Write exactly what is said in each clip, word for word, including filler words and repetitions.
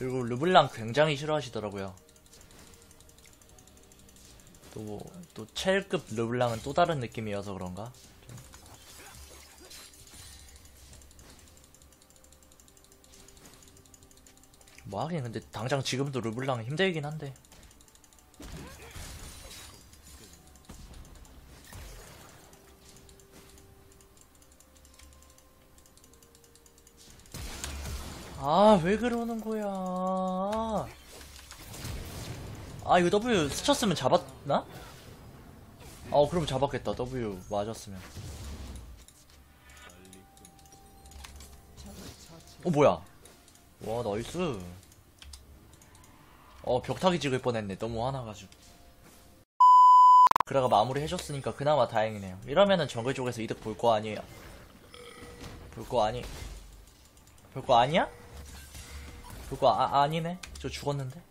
그리고 르블랑 굉장히 싫어하시더라고요. 또, 또 첼급 르블랑은 또 다른 느낌이어서 그런가? 좀. 뭐 하긴 근데 당장 지금도 르블랑은 힘들긴 한데. 아, 왜 그러는 거야? 아, 이거 W 스쳤으면 잡았나? 어, 그럼 잡았겠다. W 맞았으면. 어, 뭐야? 와, 나이스. 어, 벽타기 찍을 뻔했네. 너무 화나가지고. 그라가 마무리 해줬으니까 그나마 다행이네요. 이러면은 정글 쪽에서 이득 볼 거 아니에요. 볼 거 아니. 볼 거 아니야? 볼 거 아, 아니네. 저 죽었는데.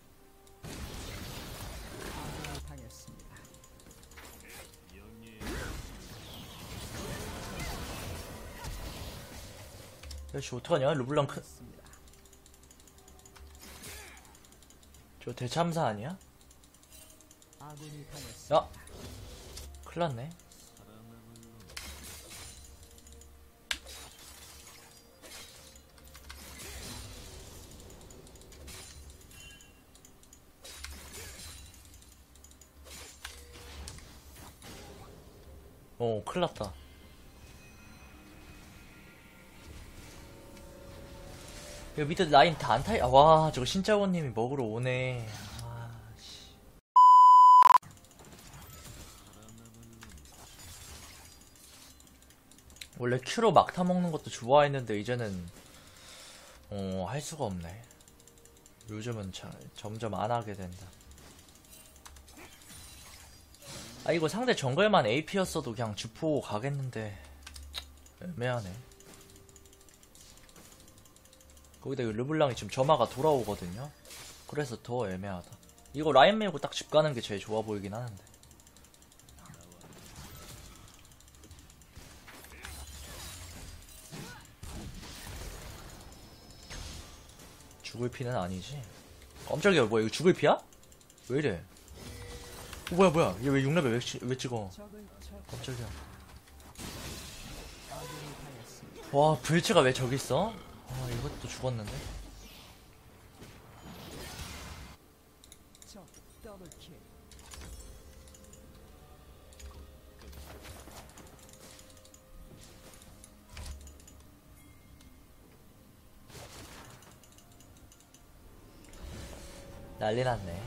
야씨 어떡하냐? 르블랑 크... 저 대참사 아니야? 야! 큰일났네. 어, 큰일났다. 여기 밑에 라인 다 안 타이, 아, 와, 저거 신짜원님이 먹으러 오네. 아, 씨. 원래 큐로 막타 먹는 것도 좋아했는데, 이제는, 어, 할 수가 없네. 요즘은 참, 점점 안 하게 된다. 아, 이거 상대 정글만 에이피였어도 그냥 주포 가겠는데, 애매하네. 거기다 이 르블랑이 지금 점화가 돌아오거든요. 그래서 더 애매하다. 이거 라인 밀고 딱 집 가는 게 제일 좋아 보이긴 하는데. 죽을 피는 아니지. 깜짝이야, 뭐야, 이거 죽을 피야? 왜 이래? 어, 뭐야, 뭐야, 얘 왜 육 레벨 왜, 왜 찍어? 깜짝이야. 와, 브일츠가 왜 저기 있어? 아, 이것도 죽었는데? 난리 났네.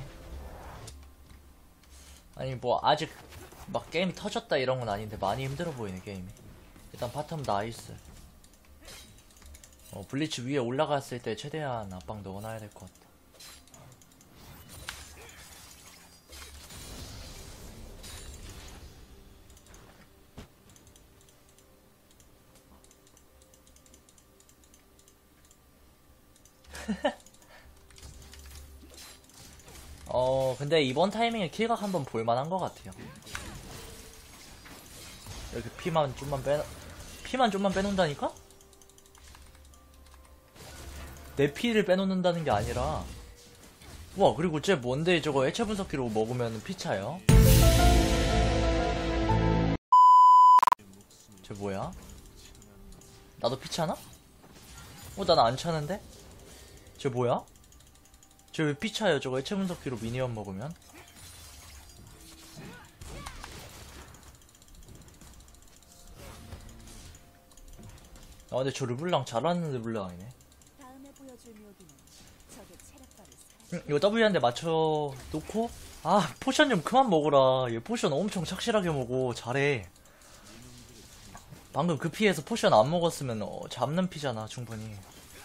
아니, 뭐, 아직, 막 게임이 터졌다 이런 건 아닌데, 많이 힘들어 보이네, 게임이. 일단 바텀 나이스. 어, 블리츠 위에 올라갔을 때 최대한 압박 넣어놔야 될 것 같다. 어, 근데 이번 타이밍에 킬각 한번 볼만한 것 같아요. 이렇게 피만 좀만 빼, 피만 좀만 빼놓는다니까? 내 피를 빼놓는다는 게 아니라. 와, 그리고 쟤 뭔데 저거 해체 분석기로 먹으면 피 차요? 쟤 뭐야? 나도 피 차나? 어, 난 안 차는데? 쟤 뭐야? 쟤 왜 피 차요? 저거 해체 분석기로 미니언 먹으면? 아, 근데 저 르블랑 잘하는 르블랑이네. 응, 이거 W 한 대 맞춰 놓고, 아, 포션 좀 그만 먹어라. 얘 포션 엄청 착실하게 먹어. 잘해. 방금 그 피해서 포션 안 먹었으면 어, 잡는 피잖아, 충분히.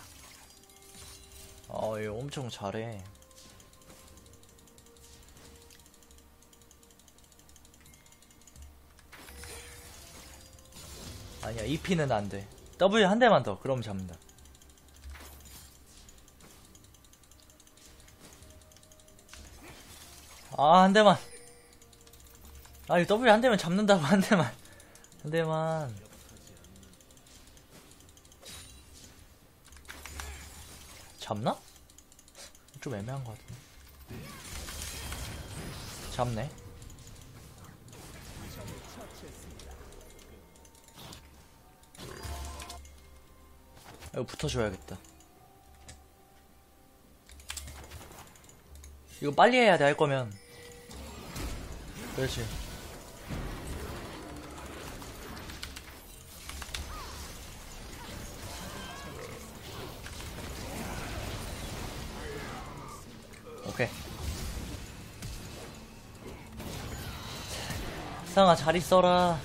아, 얘 엄청 잘해. 아니야, 이 피는 안 돼. W 한 대만 더, 그럼 잡는다. 아, 한 대만. 아, 이 W 한 대만 잡는다고, 한 대만. 한 대만. 잡나? 좀 애매한 것 같은데. 잡네. 이거 붙어줘야겠다. 이거 빨리 해야 돼, 할 거면. 그렇지. 오케이. 상아 잘 있어라.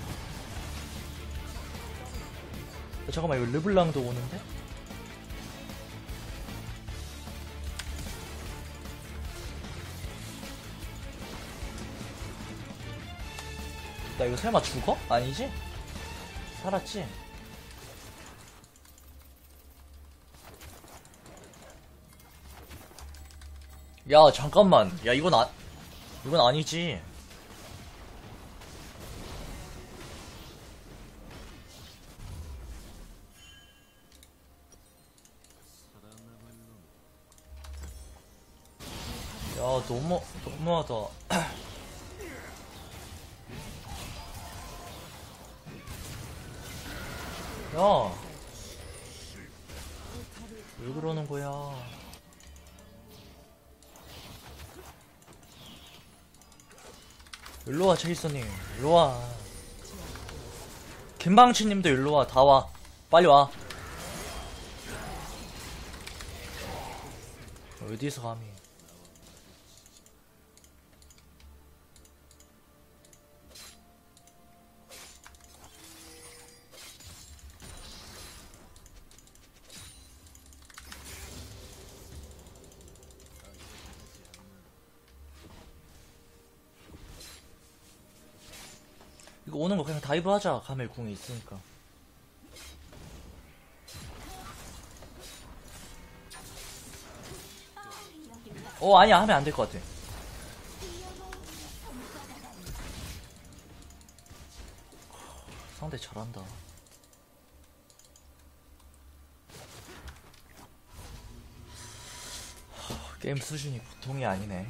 어, 잠깐만, 이거 르블랑도 오는데? 나 이거 설마 죽어? 아니지? 살았지? 야 잠깐만, 야 이건 아 이건 아니지. 야 너무 너무하다. 야 왜 그러는 거야? 일로와 체이서님, 일로와. 김방치님도 일로와. 다와, 빨리 와. 어디서 감히. 이거 오는 거 그냥 다이브 하자. 카멜 궁이 있으니까. 어 아니야, 하면 안 될 것 같아. 상대 잘한다. 게임 수준이 보통이 아니네.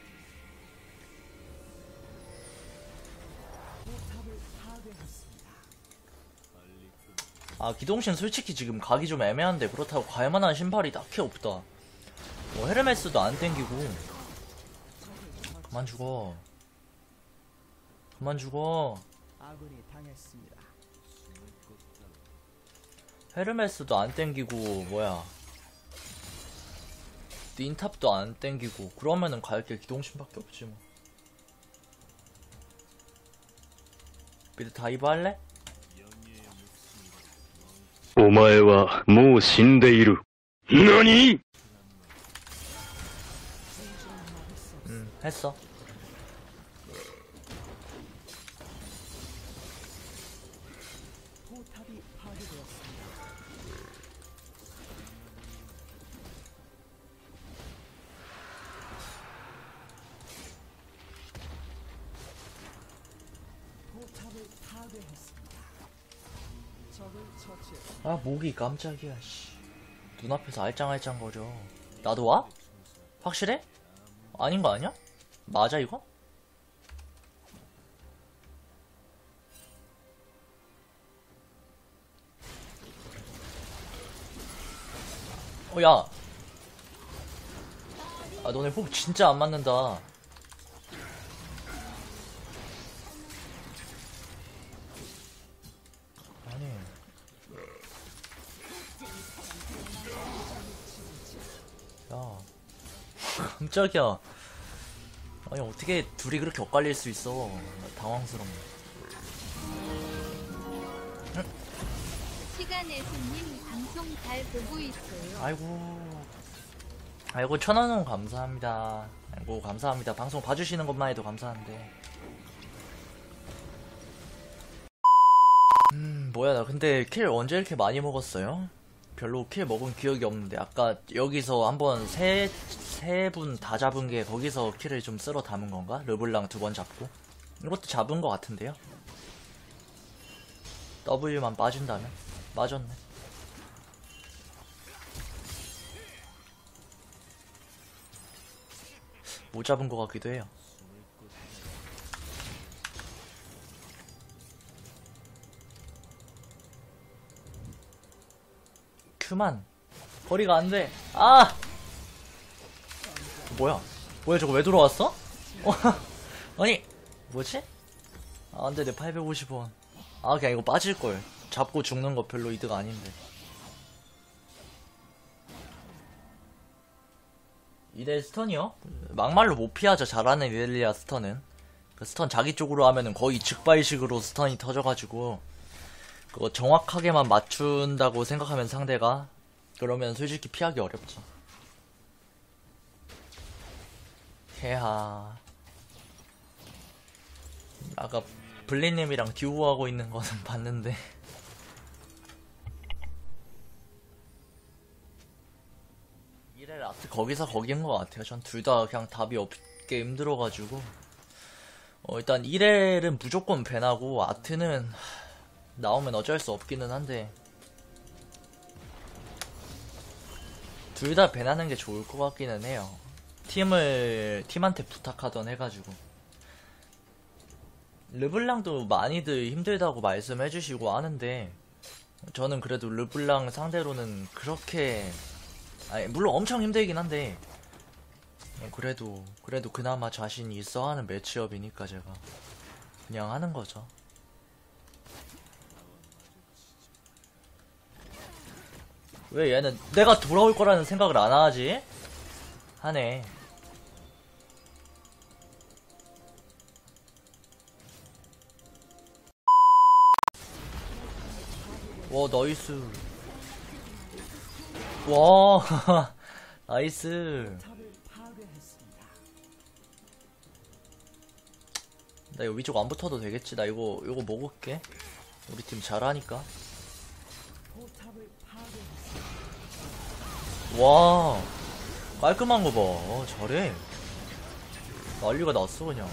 아 기동신 솔직히 지금 가기 좀 애매한데, 그렇다고 갈만한 신발이 딱히 없다. 뭐 헤르메스도 안 땡기고. 그만 죽어. 그만 죽어. 헤르메스도 안 땡기고 뭐야, 닌탑도 안 땡기고. 그러면은 갈게 기동신밖에 없지 뭐. 미드 다이브 할래? お前はもう死んでいる。何? 응 했어. 아 목이 깜짝이야 씨. 눈앞에서 알짱알짱 거려. 나도 와? 확실해? 아닌 거 아니야? 맞아 이거? 어 야. 아 너네 호흡 진짜 안 맞는다. 아니 야 깜짝이야. 아니 어떻게 둘이 그렇게 엇갈릴 수 있어. 당황스럽네. 시간에서님 방송 잘 보고 있어요. 아이고 아이고 천원은 감사합니다. 아이고 감사합니다. 방송 봐주시는 것만 해도 감사한데. 음 뭐야, 나 근데 킬 언제 이렇게 많이 먹었어요? 별로 킬 먹은 기억이 없는데. 아까 여기서 한번 세 세 분 다 잡은 게 거기서 킬을 좀 쓸어 담은 건가? 르블랑 두 번 잡고 이것도 잡은 것 같은데요? W만 빠진다면? 맞았네. 못 잡은 것 같기도 해요. 큐만 거리가 안 돼. 아! 뭐야? 뭐야 저거 왜 들어왔어? 어, 아니 뭐지? 아 안돼 내 팔백오십 원. 아 그냥 이거 빠질걸. 잡고 죽는 거 별로 이득 아닌데. 이대 스턴이요? 막말로 못 피하죠. 잘하는 이델리아 스턴은. 그 스턴 자기 쪽으로 하면은 거의 즉발식으로 스턴이 터져가지고 그거 정확하게만 맞춘다고 생각하면 상대가 그러면 솔직히 피하기 어렵죠. 해하. 아까 블리님이랑 듀오하고 있는 거는 봤는데 이렐 아트 거기서 거긴 것 같아요. 전 둘 다 그냥 답이 없게 힘들어가지고 어, 일단 이렐은 무조건 밴하고 아트는 나오면 어쩔 수 없기는 한데 둘 다 밴하는 게 좋을 것 같기는 해요. 팀을 팀한테 부탁하던 해가지고 르블랑도 많이들 힘들다고 말씀해주시고 하는데 저는 그래도 르블랑 상대로는 그렇게 아니 물론 엄청 힘들긴 한데 그래도 그래도 그나마 자신이 있어 하는 매치업이니까 제가 그냥 하는 거죠. 왜 얘는 내가 돌아올 거라는 생각을 안 하지? 하네. 와 나이스. 와 나이스. 나 이거 위쪽 안 붙어도 되겠지. 나 이거 이거 먹을게. 우리 팀 잘하니까. 와 깔끔한 거 봐. 어, 잘해. 난리가 났어 그냥.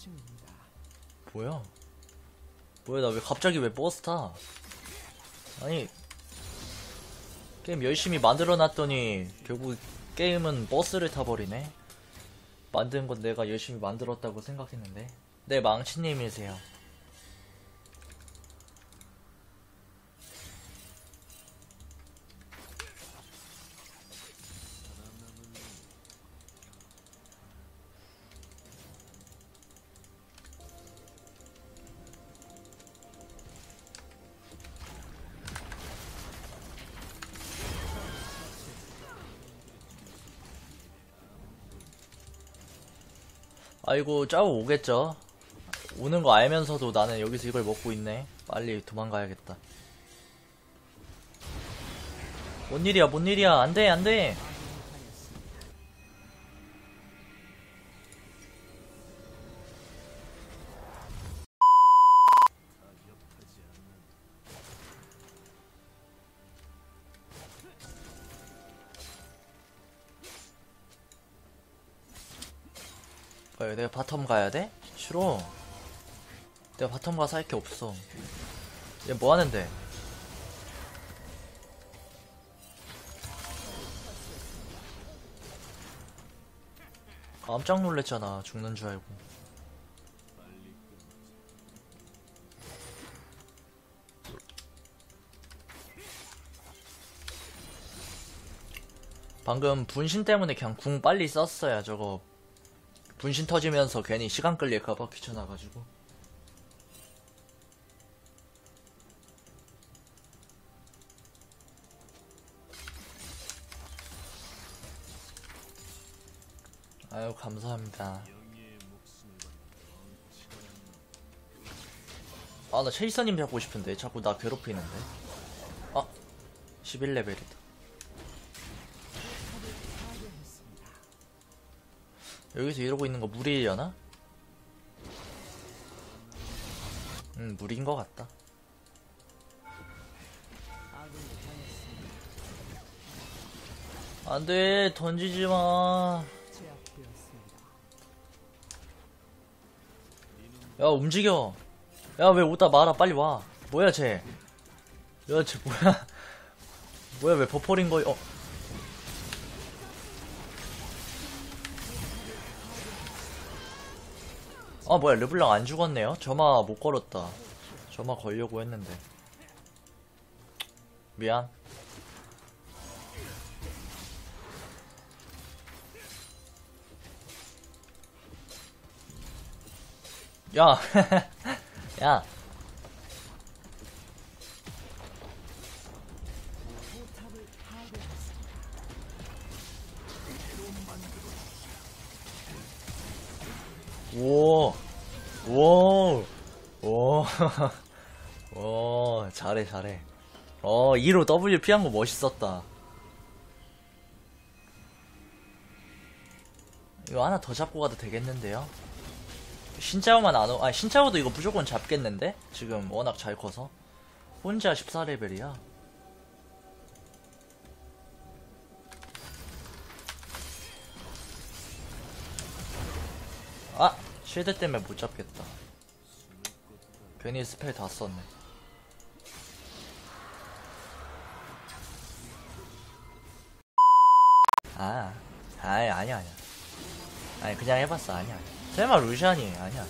뭐야? 뭐야 나 왜 갑자기 왜 버스 타? 아니 게임 열심히 만들어놨더니 결국 게임은 버스를 타버리네. 만든 건 내가 열심히 만들었다고 생각했는데. 네 망치님이세요. 아이고 짜고 오겠죠. 오는 거 알면서도 나는 여기서 이걸 먹고 있네. 빨리 도망가야겠다. 뭔 일이야 뭔 일이야. 안돼 안돼. 왜 내가 바텀 가야 돼? 싫어. 내가 바텀 가서 할 게 없어. 얘 뭐 하는데? 깜짝 놀랬잖아. 죽는 줄 알고. 방금 분신 때문에 그냥 궁 빨리 썼어야. 저거 분신 터지면서 괜히 시간 끌릴까봐 귀찮아가지고. 아유 감사합니다. 아 나 체이서님 잡고 싶은데 자꾸 나 괴롭히는데. 아 십일 레벨이다. 여기서 이러고 있는 거 무리려나? 음 무리인 것 같다. 안돼 던지지마. 야 움직여. 야 왜 오다 말아. 빨리 와. 뭐야 쟤. 야 쟤 뭐야. 뭐야 왜 버퍼링 거야. 어 아 뭐야 르블랑 안 죽었네요? 점화 못 걸었다. 점화 걸려고 했는데 미안. 야 야 오, 오, 오, 오, 잘해, 잘해. 어, 이로 W 피한 거 멋있었다. 이거 하나 더 잡고 가도 되겠는데요? 신짜오만 안 오, 아, 신짜오도 이거 무조건 잡겠는데? 지금 워낙 잘 커서. 혼자 십사 레벨이야. 아! 쉴드 때문에 못 잡겠다. 괜히 스펠 다 썼네. 아, 아이, 아니야, 아니야. 아니, 그냥 해봤어, 아니야. 설마 루시안이, 아니야.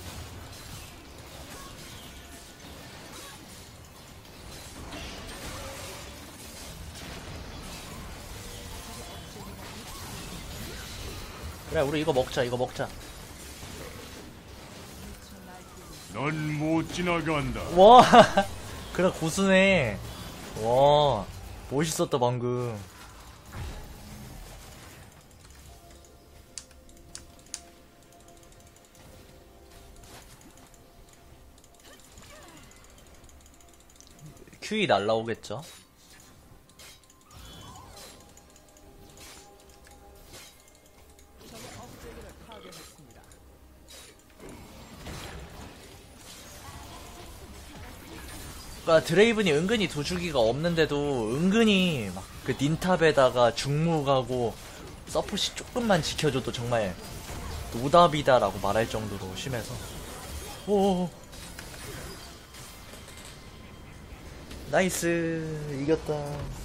그래, 우리 이거 먹자, 이거 먹자. 넌 못 지나간다. 와, 그래, 고수네. 와, 멋있었다, 방금. 큐이 날라오겠죠? 그러니까 드레이븐이 은근히 도주기가 없는데도 은근히 막 그 닌탑에다가 중무 가고 서폿이 조금만 지켜줘도 정말 노답이다라고 말할 정도로 심해서. 오, 나이스, 이겼다.